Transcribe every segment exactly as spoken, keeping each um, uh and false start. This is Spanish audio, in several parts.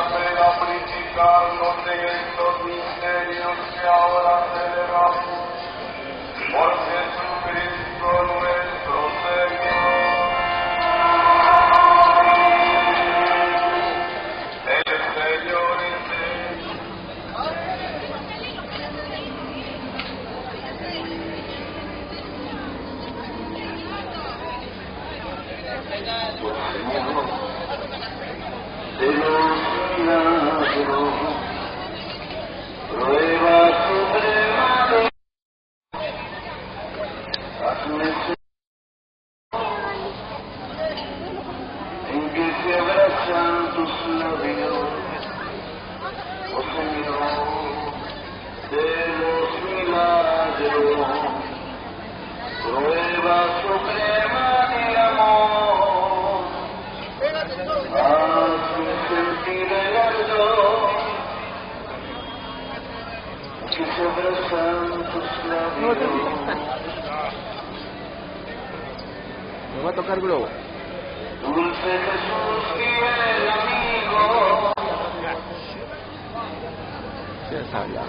para purificarnos de estos misterios que ahora celebramos. Por Jesucristo nuestro Señor. El Señor esté. De los milagros, prueba suprema de hazme en que se abrazan tus labios, oh Señor, de los milagros, prueba suprema de amor, hazme sentir el ardor que se abrazan tus labios. Me va a tocar globo. Dulce Jesús, fiel amigo. Se has hablado.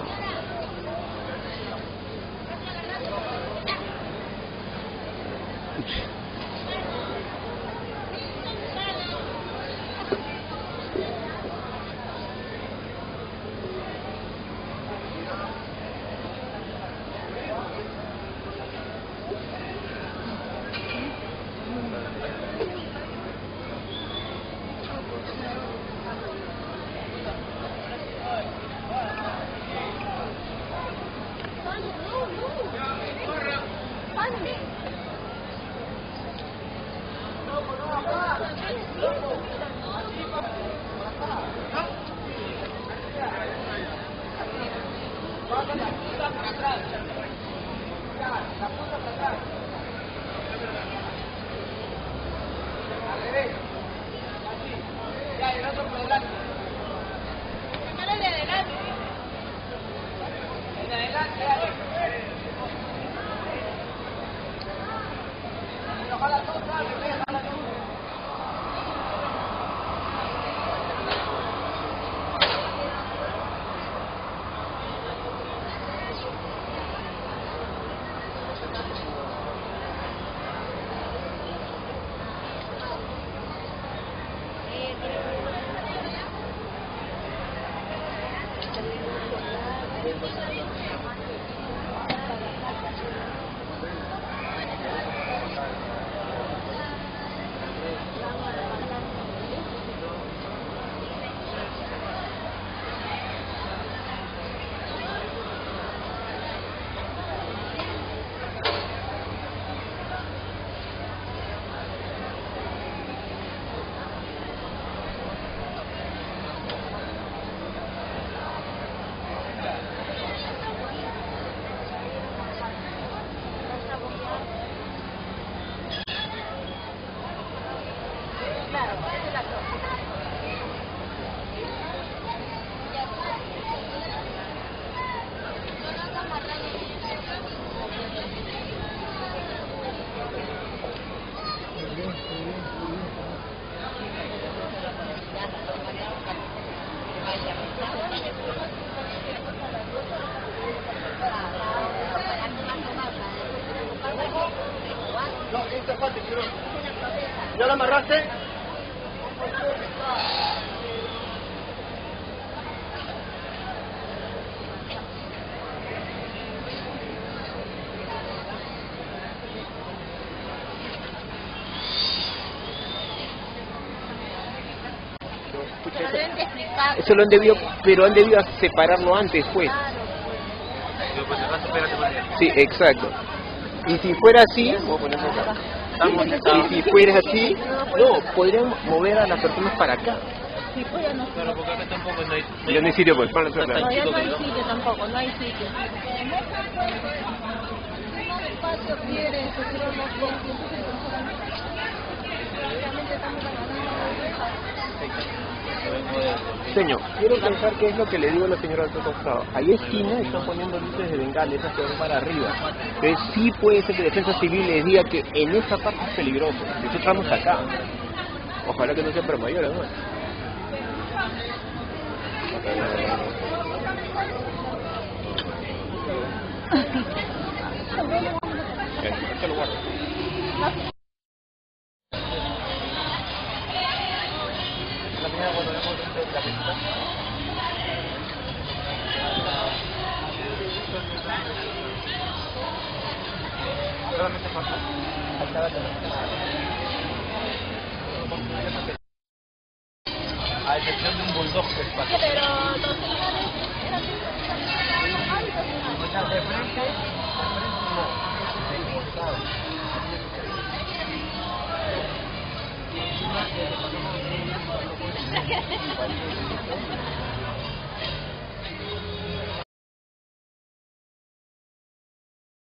¿Ya la amarraste? Pero deben de explicar. Eso lo han debido, pero han debido separarlo antes, pues. Sí, exacto. Y si fuera así, y si fuera así, no, podrían mover a las personas para acá. Sí, pues ya no. Claro, porque acá tampoco no hay... No Ya no hay sitio, pues, para No, ya no hay sitio tampoco, no hay sitio. No espacio quiere, se quiere más tiempo, realmente estamos ganando. Señor, quiero pensar qué es lo que le digo a la señora del costado. Ahí esquina están poniendo luces de bengala, esas que van para arriba. Entonces sí puede ser que Defensa Civil les diga que en esa parte es peligroso. Nosotros estamos acá. Ojalá que no sea para mayores, ¿no? Este lo guardo. La primera cuando vemos dentro de la pesca. Solamente falta. Ahí está la a excepción de un bulldog que es para... Pero los celulares eran de frente